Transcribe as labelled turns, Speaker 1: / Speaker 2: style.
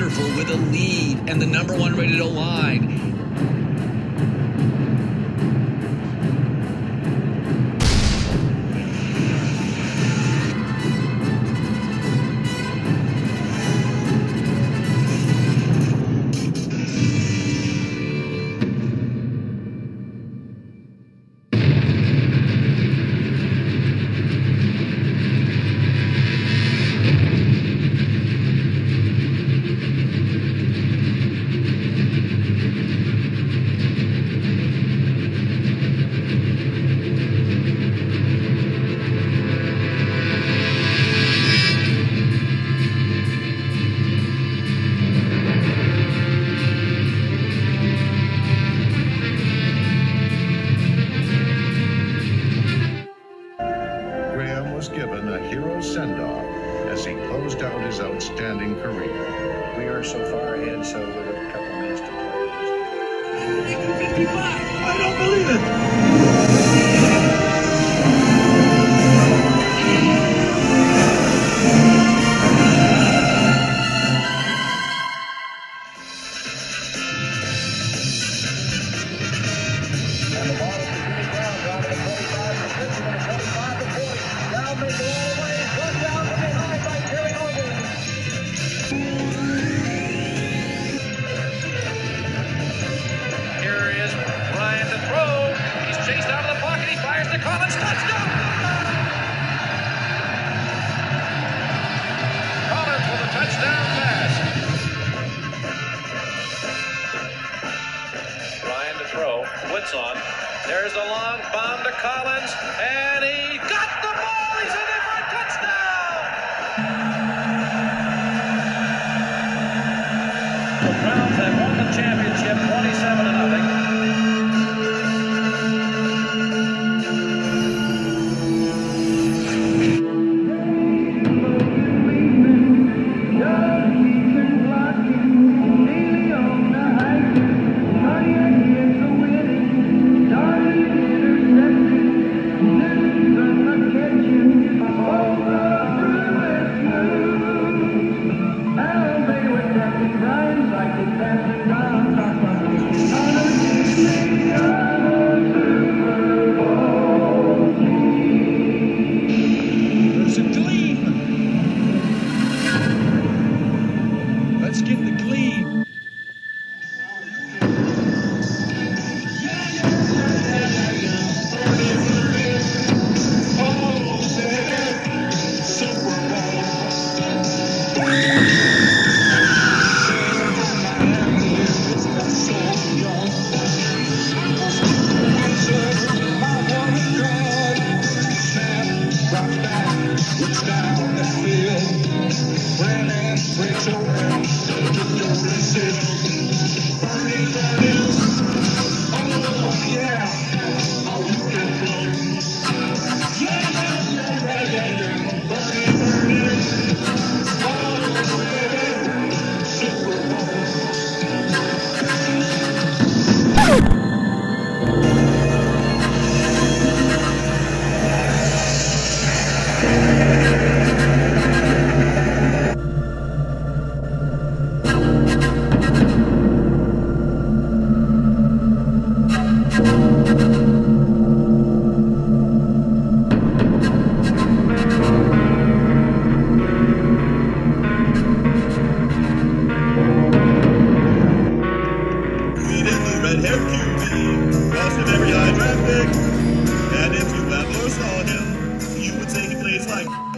Speaker 1: wonderful with a lead and the number 1 rated O-line.
Speaker 2: Given a hero send-off as he closed out his outstanding career.
Speaker 3: We are so far ahead, so with a couple of minutes to play.
Speaker 4: 55! I don't believe it!
Speaker 5: On. There's a long bomb to Collins, and he got the ball. He's in there for a touchdown. The Browns have won the championship 27-0.
Speaker 4: And if you ever saw him, you would say he plays like